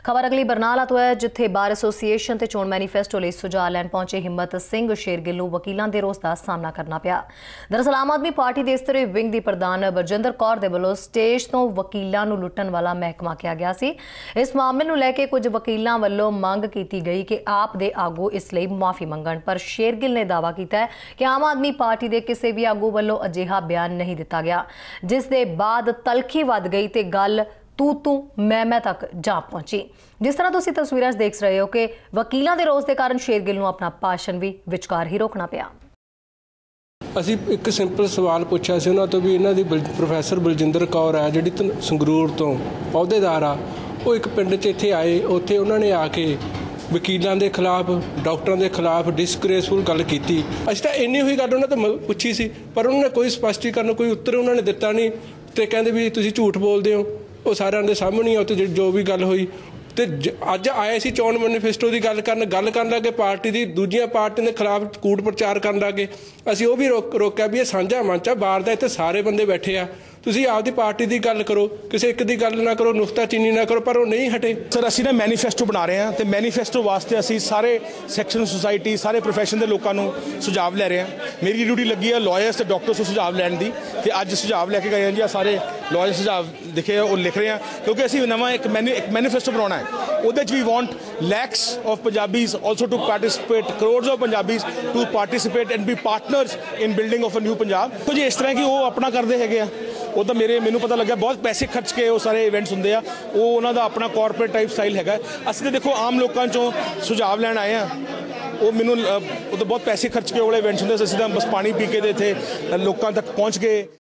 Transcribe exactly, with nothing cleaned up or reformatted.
खबर अगली बरनाला तो है, जिथे बार एसोसीएशन ते चोण मैनीफेस्टो लई सुझाव लैण पहुंचे हिम्मत सिंह शेरगिल नूं वकीलां दे रोस दा सामना करना पिया। दरअसल आम आदमी पार्टी दे इस्तरे विंग दी प्रधान बरजिंदर कौर दे वल्लों स्टेज तो वकीलां नूं लुੱਟਣ वाला महकमा किया गया सी। इस मामले नूं लैके कुछ वकीलां वल्लों मंग कीती गई कि आप दे आगू इस लई माफी मंगण, पर शेरगिल ने दावा कीता है कि आम आदमी पार्टी दे किसी भी आगू वल्लों अजिहा बयान नहीं दिता गया, जिस दे बाद तलखी वध गई ते गल तू तू मैं मैं तक जा पहुंची। जिस तरह तुसीं तस्वीरां देख रहे हो कि वकीलों के रोस के कारण शेरगिल नूं अपना भाषण भी विचकार ही रोकना पिया। ਅਸੀਂ ਇੱਕ ਸਿੰਪਲ ਸਵਾਲ ਪੁੱਛਿਆ ਸੀ ਉਹਨਾਂ ਤੋਂ ਵੀ ਇਹਨਾਂ ਦੀ ਪ੍ਰੋਫੈਸਰ ਬਲਜਿੰਦਰ ਕੌਰ ਹੈ ਜਿਹੜੀ ਸੰਗਰੂਰ ਤੋਂ ਅਹੁਦੇਦਾਰ ਆ, ਉਹ ਇੱਕ ਪਿੰਡ 'ਚ ਇੱਥੇ ਆਏ, ਉੱਥੇ ਉਹਨਾਂ ਨੇ ਆ ਕੇ ਵਕੀਲਾਂ ਦੇ ਖਿਲਾਫ ਡਾਕਟਰਾਂ ਦੇ ਖਿਲਾਫ ਡਿਸਗ੍ਰੇਸਫੁਲ ਗੱਲ ਕੀਤੀ। ਅਸੀਂ ਤਾਂ ਇੰਨੀ ਹੋਈ ਗੱਲ ਉਹਨਾਂ ਤੋਂ ਪੁੱਛੀ ਸੀ, ਪਰ ਉਹਨਾਂ ਨੇ ਕੋਈ ਸਪਸ਼ਟੀਕਰਨ ਕੋਈ ਉੱਤਰ ਉਹਨਾਂ ਨੇ ਦਿੱਤਾ ਨਹੀਂ ਤੇ ਕਹਿੰਦੇ ਵੀ ਤੁਸੀਂ ਝੂਠ ਬੋਲਦੇ ਹੋ। ਉਹ ਸਾਰਿਆਂ ਦੇ ਸਾਹਮਣੇ ਉੱਥੇ ਜੋ ਵੀ ਗੱਲ ਹੋਈ ਤੇ ਅੱਜ ਆਏ ਸੀ ਚੋਣ ਮੈਨੀਫੈਸਟੋ ਦੀ ਗੱਲ ਕਰਨ ਗੱਲ ਕਰਨ ਲੱਗੇ ਪਾਰਟੀ ਦੀ ਦੂਜੀਆਂ ਪਾਰਟੀਆਂ ਦੇ ਖਿਲਾਫ ਕੂਟ ਪ੍ਰਚਾਰ ਕਰਨ ਲੱਗੇ। ਅਸੀਂ ਉਹ ਵੀ ਰੋਕ ਰੋਕਿਆ ਵੀ ਇਹ ਸਾਂਝਾ ਮੰਚ ਆ, ਬਾਹਰ ਦਾ ਇੱਥੇ ਸਾਰੇ ਬੰਦੇ ਬੈਠੇ ਆ, ਤੁਸੀਂ ਆਪਦੀ ਪਾਰਟੀ ਦੀ ਗੱਲ ਕਰੋ, ਕਿਸੇ ਇੱਕ ਦੀ ਗੱਲ ਨਾ ਕਰੋ, ਨੁਕਤਾਚੀਨੀ ਨਾ ਕਰੋ। ਪਰ ਉਹ ਨਹੀਂ ਹਟੇ। ਸਰ ਅਸੀਂ ਨਾ ਮੈਨੀਫੈਸਟੋ ਬਣਾ ਰਹੇ ਹਾਂ ਤੇ ਮੈਨੀਫੈਸਟੋ ਵਾਸਤੇ ਅਸੀਂ ਸਾਰੇ ਸੈਕਸ਼ਨ ਸੋਸਾਇਟੀ ਸਾਰੇ ਪ੍ਰੋਫੈਸ਼ਨ ਦੇ ਲੋਕਾਂ ਨੂੰ ਸੁਝਾਅ ਲੈ ਰਹੇ ਹਾਂ। ਮੇਰੀ ਡਿਊਟੀ ਲੱਗੀ ਹੈ ਲਾਇਰਸ ਤੇ ਡਾਕਟਰਸ ਤੋਂ ਸੁਝਾਅ ਲੈਣ ਦੀ ਤੇ ਅੱਜ ਸੁਝਾਅ ਲੈ ਕੇ ਗਏ ਹਾਂ ਜੀ। ਸਾਰੇ ਲਾਇਰ ਸੁਝਾਅ ਲਿਖੇ ਉਹ ਲਿਖ ਰਹੇ ਹਾਂ ਕਿਉਂਕਿ ਅਸੀਂ ਨਵਾਂ ਇੱਕ ਮੈਨੀ ਇੱਕ ਮੈਨੀਫੈਸਟੋ ਬਣਾਉਣਾ ਹੈ। ਉਹਦੇ 'ਚ ਵੀ want lakhs of Punjabis also to participate, crores of Punjabis to participate and be partners in building of a new Punjab. ਤੋ ਜੀ ਇਸ ਤਰ੍ਹਾਂ ਕਿ ਉਹ ਆਪਣਾ ਕਰਦੇ ਹੈਗੇ ਆ, ਉਹ ਤਾਂ ਮੇਰੇ ਮੈਨੂੰ ਪਤਾ ਲੱਗਿਆ ਬਹੁਤ ਪੈਸੇ ਖਰਚ ਕੇ ਉਹ ਸਾਰੇ ਇਵੈਂਟਸ ਹੁੰਦੇ ਆ, ਉਹ ਉਹਨਾਂ ਦਾ ਆਪਣਾ ਕਾਰਪੋਰੇਟ ਟਾਈਪ ਸਟਾਈਲ ਹੈਗਾ। ਅਸੀਂ ਤਾਂ ਦੇਖੋ ਆਮ ਲੋਕਾਂ 'ਚੋਂ ਸੁਝਾਅ ਲੈਣ ਆਏ ਆ, ਉਹ ਮੈਨੂੰ ਉਹ ਤਾਂ ਬਹੁਤ ਪੈਸੇ ਖਰਚ ਕੇ ਉਹ ਵਾਲੇ ਇਵੈਂਟਸ ਹੁੰਦੇ। ਅਸੀਂ ਤਾਂ ਬਸ ਪਾਣੀ ਪੀ ਕੇ ਦੇ ਇੱਥੇ ਲੋਕਾਂ ਤੱਕ ਪਹੁੰਚ ਗਏ।